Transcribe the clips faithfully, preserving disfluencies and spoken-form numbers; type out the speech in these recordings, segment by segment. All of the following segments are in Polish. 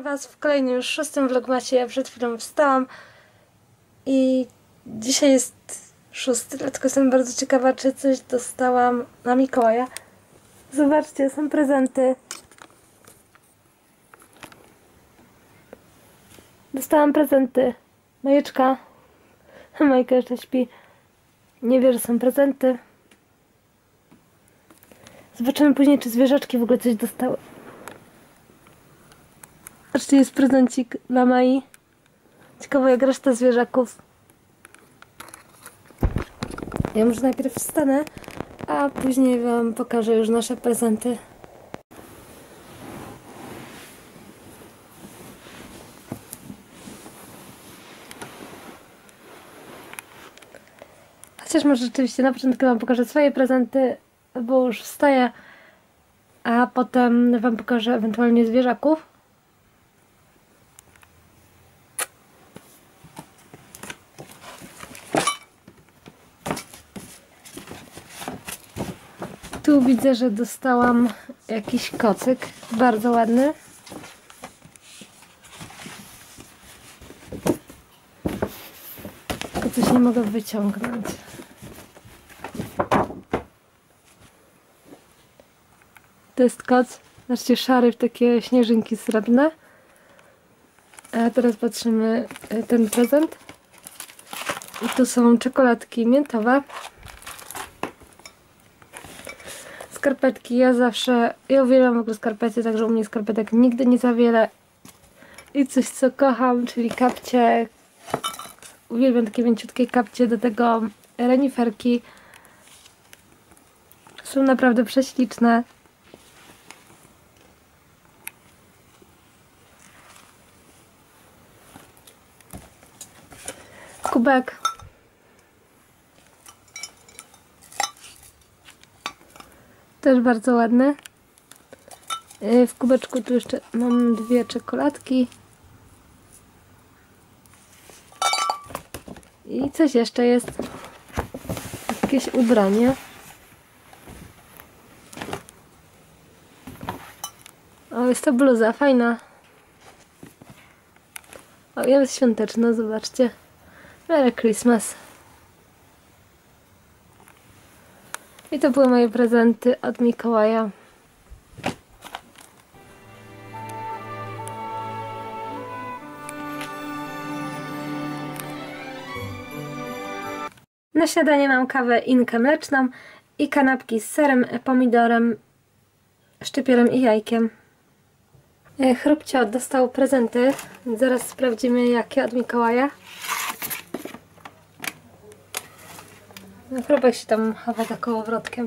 Was w kolejnym, już szóstym vlogmasie. Ja przed chwilą wstałam i dzisiaj jest szósty, dlatego jestem bardzo ciekawa, czy coś dostałam na Mikołaja. Zobaczcie, są prezenty. Dostałam prezenty. Majeczka. Majka jeszcze śpi. Nie wie, że są prezenty. Zobaczymy później, czy zwierzaczki w ogóle coś dostały. Zobaczcie, jest prezencik dla Mai. Ciekawe, jak reszta zwierzaków. Ja może najpierw wstanę, a później Wam pokażę już nasze prezenty. Chociaż może rzeczywiście na początku Wam pokażę swoje prezenty, bo już wstaję, a potem Wam pokażę ewentualnie zwierzaków. Tu widzę, że dostałam jakiś kocyk, bardzo ładny. Tylko coś nie mogę wyciągnąć. To jest koc, zobaczcie, szary w takie śnieżynki srebrne. A teraz patrzymy ten prezent. I tu są czekoladki miętowe. Skarpetki, ja zawsze, ja uwielbiam w ogóle skarpety, także u mnie skarpetek nigdy nie za wiele. I coś, co kocham, czyli kapcie. Uwielbiam takie mięciutkie kapcie, do tego reniferki. Są naprawdę prześliczne. Kubek. Też bardzo ładny. W kubeczku tu jeszcze mam dwie czekoladki. I coś jeszcze jest. Jakieś ubranie. O, jest to bluza, fajna. O, jest świąteczna, zobaczcie. Merry Christmas. I to były moje prezenty od Mikołaja. Na śniadanie mam kawę Inkę mleczną i kanapki z serem, pomidorem, szczypiorem i jajkiem. Chrupcio dostał prezenty. Zaraz sprawdzimy, jakie od Mikołaja. Chrupek się tam chowa za kołowrotkiem.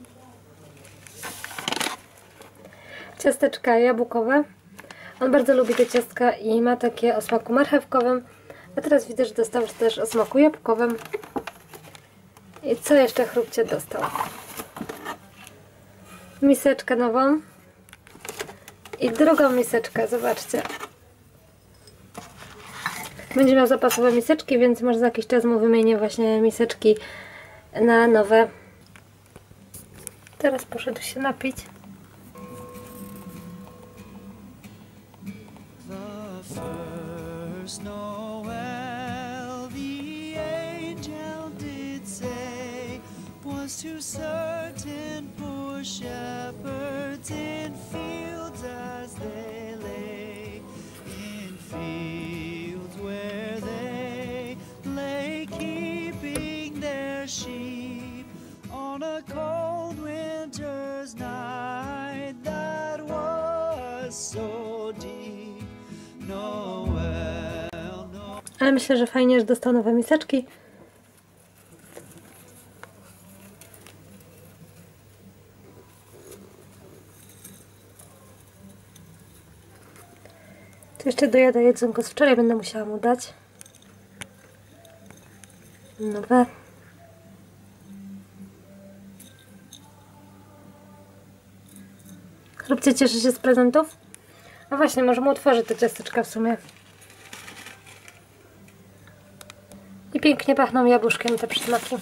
Ciasteczka jabłkowe. On bardzo lubi te ciastka i ma takie o smaku marchewkowym. A teraz widzę, że dostał też o smaku jabłkowym. I co jeszcze Chrupcie dostał? Miseczkę nową. I drugą miseczkę, zobaczcie. Będzie miał zapasowe miseczki, więc może za jakiś czas mu wymienię właśnie miseczki na nowe. Teraz poszedł się napić. To certain poor shepherds in fields as they lay, in fields where they lay keeping their sheep on a cold winter's night that was so deep. Noel, no. Ale myślę, że fajnie, że dostał nowe miseczki. Jeszcze dojada jedzonko z wczoraj, będę musiała mu dać. Nowe. Chrupcie cieszy się z prezentów? A właśnie, może mu otworzę te ciasteczka w sumie. I pięknie pachną jabłuszkiem te przysmaki.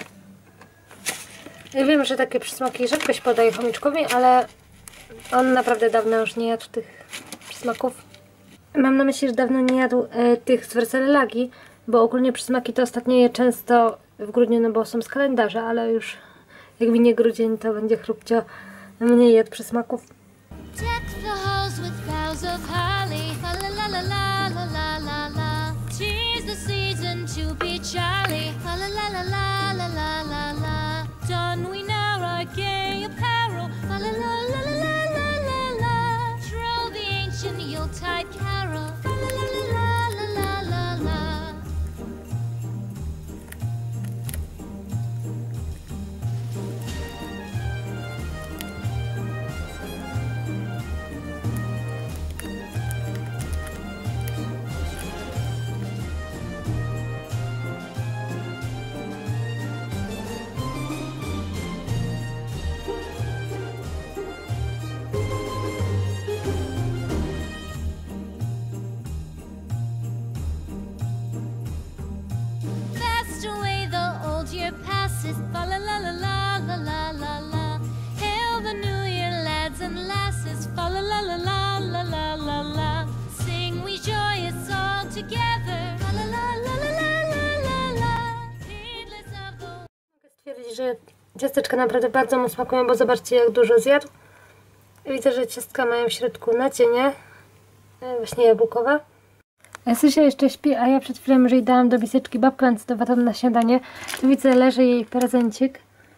Ja wiem, że takie przysmaki rzadko się podaje chomiczkowi, ale on naprawdę dawno już nie jadł tych przysmaków. Mam na myśli, że dawno nie jadł e, tych z werselelagi, bo ogólnie przysmaki to ostatnio je często w grudniu, no bo są z kalendarza, ale już jak minie grudzień, to będzie chrupcio mniej jadł przysmaków. Fa la la la la la la la la. Hail the new year, lads and lasses. Fa la la la la la la la la. Sing we joyous all together. Fa la la la la la la la. Heedless of the... Mogę stwierdzić, że ciasteczka naprawdę bardzo mu smakują, bo zobaczcie, jak dużo zjadł. Widzę, że ciastka mają w środku nadzienie, właśnie jabłkowe. Sysia jeszcze śpi, a ja przed chwilą już jej dałam do miseczki babkę ancytowatą na śniadanie. Tu widzę, leży jej prezencik.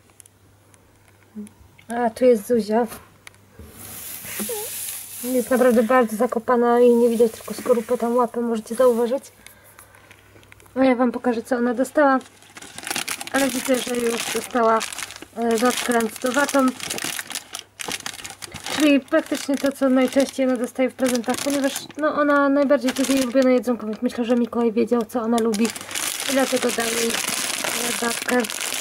A tu jest Zuzia. Jest naprawdę bardzo zakopana i nie widać, tylko skorupę tam łapę, możecie zauważyć. A ja wam pokażę, co ona dostała. Ale widzę, że już dostała babkę ancytowatą. Czyli praktycznie to, co najczęściej ona dostaje w prezentach, ponieważ no, ona najbardziej to jest jej ulubione jedzonko, więc myślę, że Mikołaj wiedział, co ona lubi i dlatego dał jej babkę.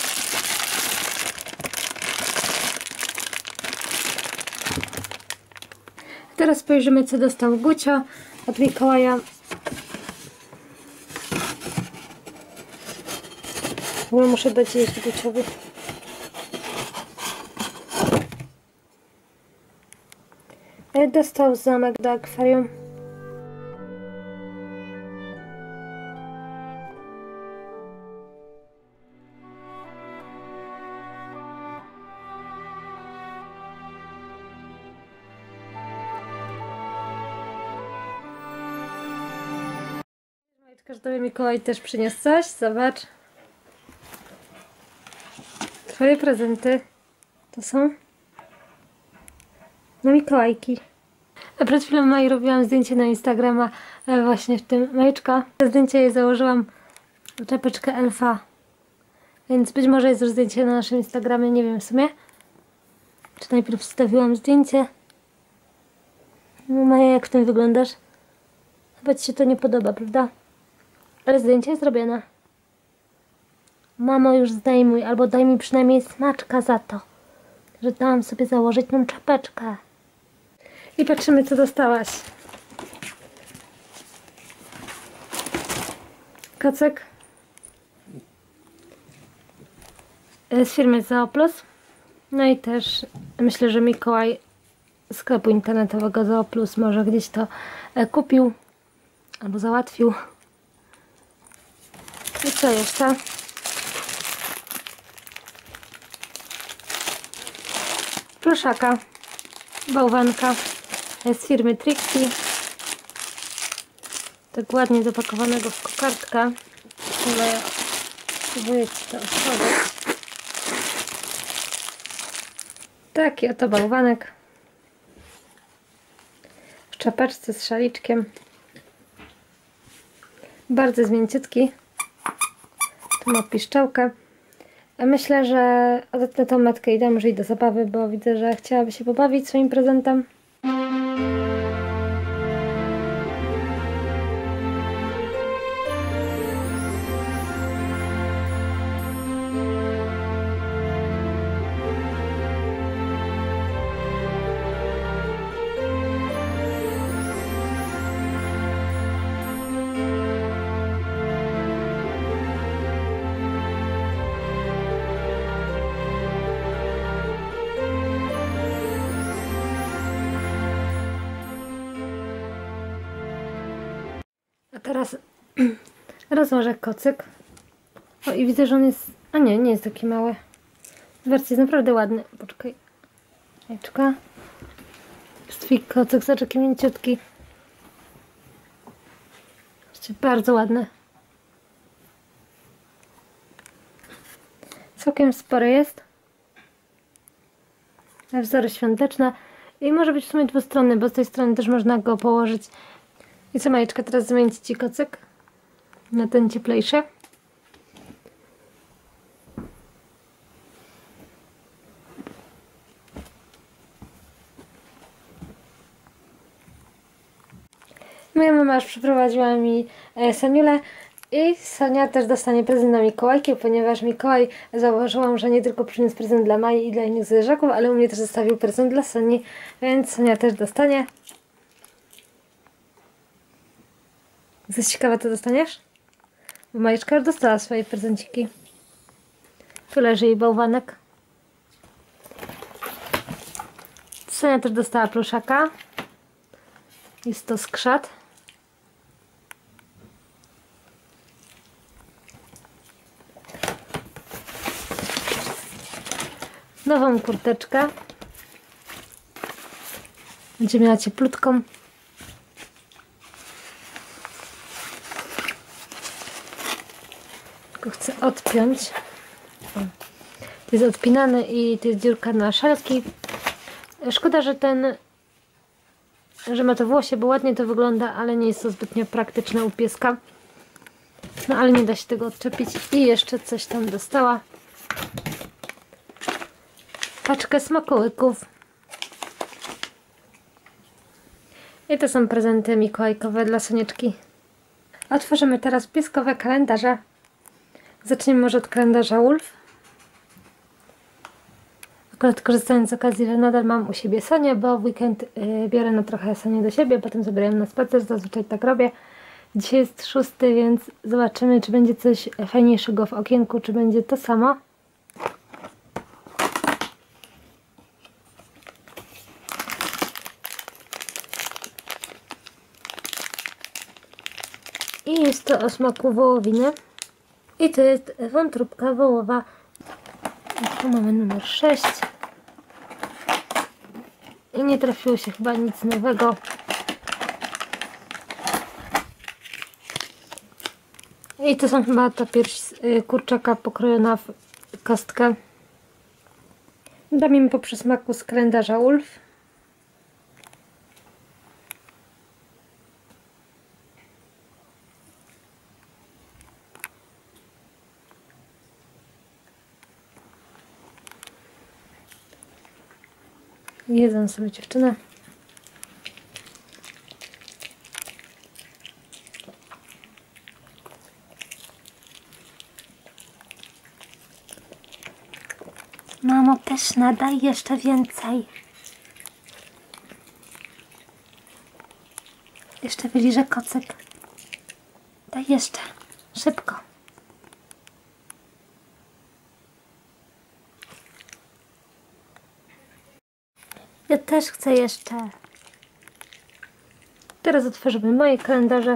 Teraz spojrzymy, co dostał Gucio od Mikołaja. Bo muszę dać jeść Guciowi. Dostał zamek do akwarium. Każdowy Mikołaj też przyniósł coś, zobacz. Twoje prezenty to są na Mikołajki. A przed chwilą Mai robiłam zdjęcie na Instagrama właśnie w tym Majeczka. Na zdjęcie jej założyłam czapeczkę elfa. Więc być może jest już zdjęcie na naszym Instagramie, nie wiem w sumie. Czy najpierw wstawiłam zdjęcie? No Maja, jak w tym wyglądasz? Chyba ci się to nie podoba, prawda? Ale zdjęcie jest zrobione. Mamo, już zdejmuj, albo daj mi przynajmniej smaczka za to, że dałam sobie założyć tą czapeczkę. I patrzymy, co dostałaś. Kacek z firmy Zooplus. No i też myślę, że Mikołaj z sklepu internetowego Zooplus może gdzieś to kupił albo załatwił. I co jeszcze? Pluszaka, bałwanka z firmy Trixie. Tak ładnie zapakowanego w kokardkę. Chyba ja spróbuję ci to otworzyć. Taki oto bałwanek w czapeczce z szaliczkiem. Bardzo jest mięciutki. Tu ma piszczałkę. Myślę, że odetnę tą metkę i dam już jej do zabawy, bo widzę, że chciałaby się pobawić swoim prezentem. Teraz rozłożę kocyk. O, i widzę, że on jest... A nie, nie jest taki mały. Zobaczcie, jest naprawdę ładny. Poczekaj. Jajeczka. Twój kocyk, zobacz jaki mięciutki. Zobaczcie, bardzo ładny. Całkiem spory jest. Wzory świąteczne. I może być w sumie dwustronny, bo z tej strony też można go położyć. I co, Majeczka, teraz zmienić Ci kocyk na ten cieplejszy. Moja mama już przyprowadziła mi e, Saniulę i Sonia też dostanie prezent na Mikołajki, ponieważ Mikołaj, zauważyłam, że nie tylko przyniósł prezent dla Mai i dla innych zwierzaków, ale u mnie też zostawił prezent dla Soni, więc Sonia też dostanie. Jesteś ciekawa, co dostaniesz? Bo Majeczka już dostała swoje prezenciki. Tu leży jej bałwanek. Sonia też dostała pluszaka. Jest to skrzat. Nową kurteczkę. Będzie miała cieplutką. Tylko chcę odpiąć. O. To jest odpinany i to jest dziurka na szelki. Szkoda, że ten że ma to włosie, bo ładnie to wygląda, ale nie jest to zbytnio praktyczne u pieska. No ale nie da się tego odczepić. I jeszcze coś tam dostała. Paczkę smakołyków. I to są prezenty mikołajkowe dla Sonieczki. Otworzymy teraz pieskowe kalendarze. Zaczniemy może od kalendarza Wolf. Akurat korzystając z okazji, że nadal mam u siebie Sonię, bo w weekend yy, biorę na trochę Sonię do siebie, potem zabieram na spacer, zazwyczaj tak robię. Dzisiaj jest szósty, więc zobaczymy, czy będzie coś fajniejszego w okienku, czy będzie to samo. I jest to o smaku wołowiny. I to jest wątróbka wołowa. Tu mamy numer sześć. I nie trafiło się chyba nic nowego. I to są chyba ta pierś kurczaka pokrojona w kostkę. Dam im po przysmaku z kalendarza Wolf. Jedzą sobie dziewczynę. Mamo, pyszna, daj jeszcze więcej. Jeszcze wyliżę kocyk. Daj jeszcze. Szybko. Ja też chcę jeszcze. Teraz otworzymy moje kalendarze.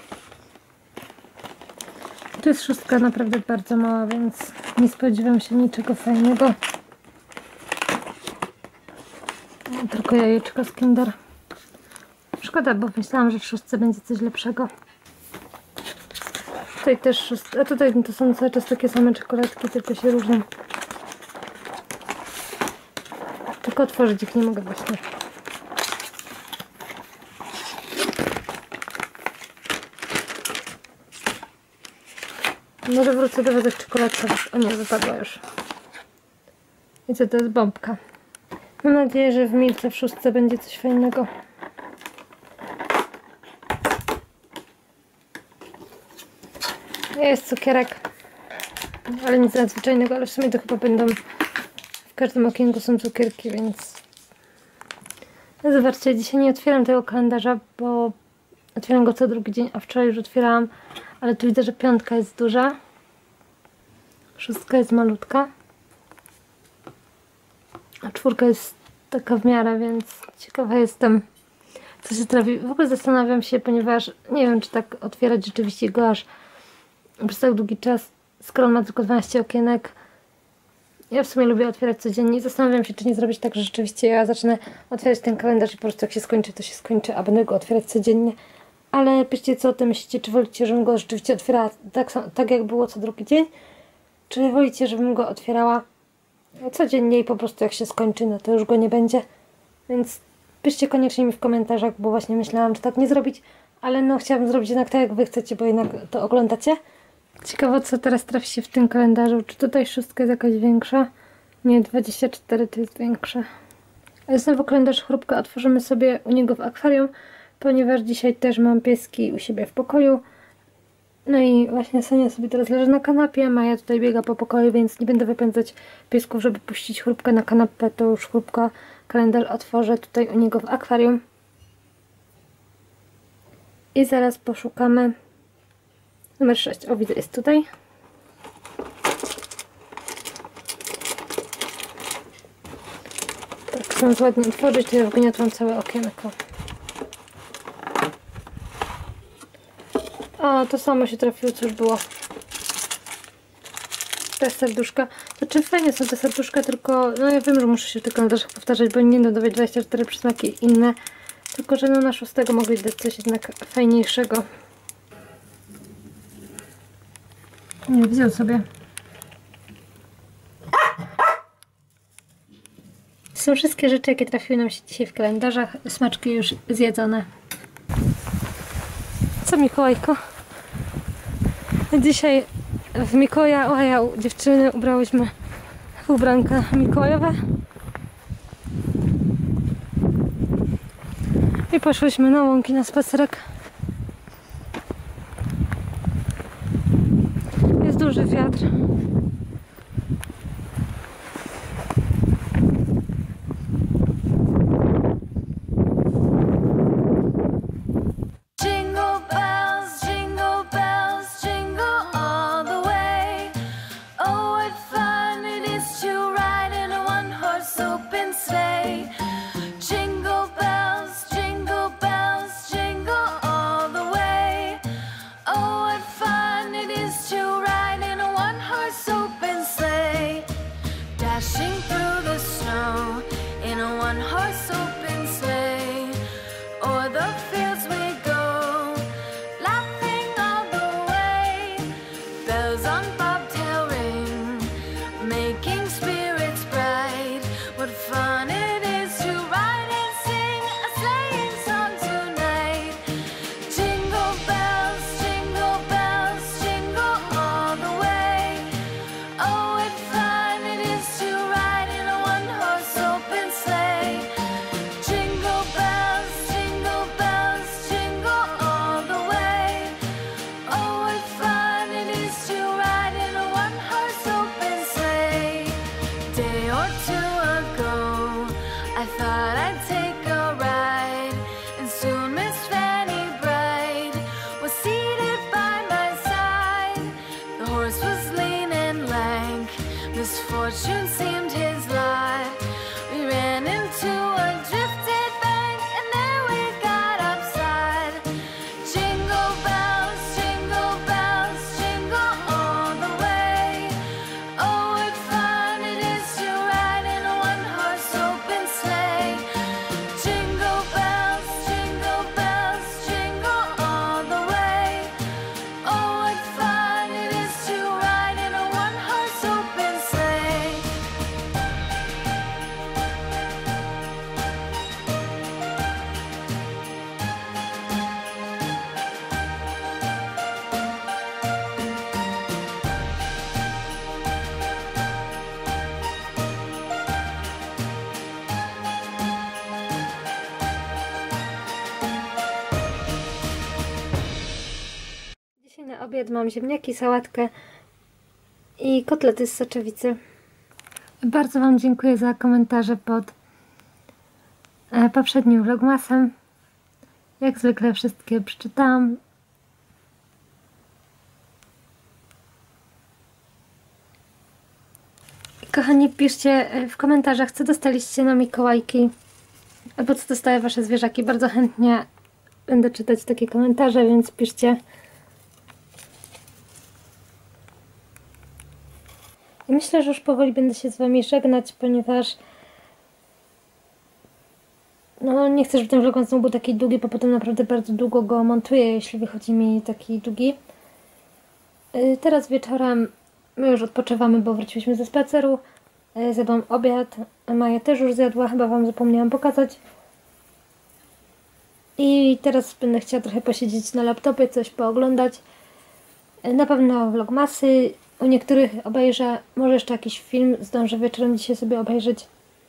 Tu jest szóstka naprawdę bardzo mała, więc nie spodziewam się niczego fajnego. Tylko jajeczko z Kinder. Szkoda, bo myślałam, że w szóstce będzie coś lepszego. Tutaj też szóstka, a tutaj to są cały czas takie same czekoladki, tylko się różnią. Tylko otworzyć ich nie mogę właśnie. Może wrócę do wózek czekoladkowych. O nie, wypadła już. I co to jest bombka? Mam nadzieję, że w Milce w szóstce będzie coś fajnego. Jest cukierek. Ale nic nadzwyczajnego, ale w sumie to chyba będą... W każdym okienku są cukierki, więc... Zobaczcie, dzisiaj nie otwieram tego kalendarza, bo otwieram go co drugi dzień, a wczoraj już otwierałam. Ale tu widzę, że piątka jest duża. Szóstka jest malutka. A czwórka jest taka w miarę, więc ciekawa jestem, co się trafi. W ogóle zastanawiam się, ponieważ nie wiem, czy tak otwierać rzeczywiście go aż przez tak długi czas, skoro on ma tylko dwanaście okienek. Ja w sumie lubię otwierać codziennie i zastanawiam się, czy nie zrobić tak, że rzeczywiście ja zacznę otwierać ten kalendarz i po prostu jak się skończy, to się skończy, a będę go otwierać codziennie. Ale piszcie, co o tym myślicie, czy wolicie, żebym go rzeczywiście otwierała tak, tak jak było co drugi dzień, czy wolicie, żebym go otwierała codziennie i po prostu jak się skończy, no to już go nie będzie. Więc piszcie koniecznie mi w komentarzach, bo właśnie myślałam, czy tak nie zrobić, ale no chciałabym zrobić jednak tak, jak wy chcecie, bo jednak to oglądacie. Ciekawe, co teraz trafi się w tym kalendarzu. Czy tutaj szóstka jest jakaś większa? Nie, dwadzieścia cztery to jest większe. Ale znowu kalendarz Chrupka otworzymy sobie u niego w akwarium, ponieważ dzisiaj też mam pieski u siebie w pokoju. No i właśnie Sonia sobie teraz leży na kanapie, Maja tutaj biega po pokoju, więc nie będę wypędzać piesków, żeby puścić Chrupkę na kanapę. To już Chrupka kalendarz otworzę tutaj u niego w akwarium. I zaraz poszukamy numer sześć. O, widzę, jest tutaj. Tak, chcę ładnie otworzyć, to ja wgniotłam całe okienko. O, to samo się trafiło, co już było. Te serduszka. Znaczy fajnie są te serduszka, tylko no ja wiem, że muszę się w tych komentarzach powtarzać, bo nie dodawać dwadzieścia cztery przysmaki i inne. Tylko, że no na szóstego mogli dać coś jednak fajniejszego. Nie, wziął sobie. Są wszystkie rzeczy, jakie trafiły nam się dzisiaj w kalendarzach. Smaczki już zjedzone. Co, Mikołajko? Dzisiaj w Mikołaja, o ja, dziewczyny ubrałyśmy ubranka mikołajowe. I poszłyśmy na łąki na spacerek. Jest duży wiatr. Jingle bells, jingle bells, jingle all the way. Oh, what fun it is to ride in a one-horse open sleigh. Jingle bells, jingle bells, jingle all the way. Oh, what fun it is to ride in a one-horse open sleigh. Dashing through the snow in a one-horse open sleigh. O'er the fields we go, laughing all the way. Bells on bobtail ring, making spirits bright. What fun it is to ride and sing a sleighing song tonight. Jingle bells, jingle bells, jingle all the way. Oh, what fun it is to ride in a one-horse open sleigh. Jingle bells, jingle bells, jingle all the way. Oh, what fun it is to ride in a one-horse open sleigh. Day or two ago, I thought I'd take a ride, and soon Miss Fanny Bright was seated by my side. The horse was lean and lank, misfortune seemed his lot. We ran into a drifted bank, and there we got upside. Jingle bells, jingle bells, jingle all the way. Oh, what fun it is to ride in a one-horse open sleigh. Jingle bells, jingle bells, jingle all the way. Oh, what fun it is to ride in a one-horse open sleigh. Dzisiaj na obiad mam ziemniaki, sałatkę i kotlety z soczewicy. Bardzo Wam dziękuję za komentarze pod e, poprzednim vlogmasem. Jak zwykle wszystkie przeczytałam. Kochani, piszcie w komentarzach, co dostaliście na Mikołajki. albo co dostają wasze zwierzaki. Bardzo chętnie będę czytać takie komentarze, więc piszcie. I myślę, że już powoli będę się z wami żegnać, ponieważ no nie chcę, żeby ten vlog znowu był taki długi, bo potem naprawdę bardzo długo go montuję, jeśli wychodzi mi taki długi. Yy, teraz wieczorem my już odpoczywamy, bo wróciliśmy ze spaceru. Yy, zjadłam obiad, Maja też już zjadła, chyba wam zapomniałam pokazać. I teraz będę chciała trochę posiedzieć na laptopie, coś pooglądać. Yy, na pewno vlogmasy. U niektórych obejrzę, może jeszcze jakiś film zdążę wieczorem dzisiaj sobie obejrzeć.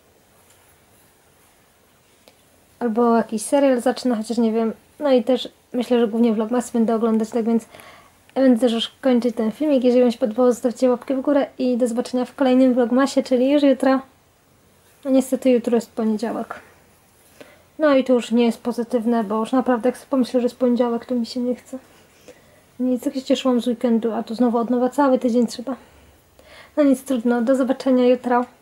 Albo jakiś serial zacznę, chociaż nie wiem. No i też myślę, że głównie vlogmasy będę oglądać, tak więc będę też już kończyć ten filmik. Jeżeli wam się podobało, zostawcie łapkę w górę i do zobaczenia w kolejnym vlogmasie, czyli już jutro. No niestety jutro jest poniedziałek. No i to już nie jest pozytywne, bo już naprawdę jak sobie pomyślę, że jest poniedziałek, to mi się nie chce. Nic, tak się cieszyłam z weekendu, a tu znowu od nowa cały tydzień trzeba. No nic, trudno. Do zobaczenia jutro.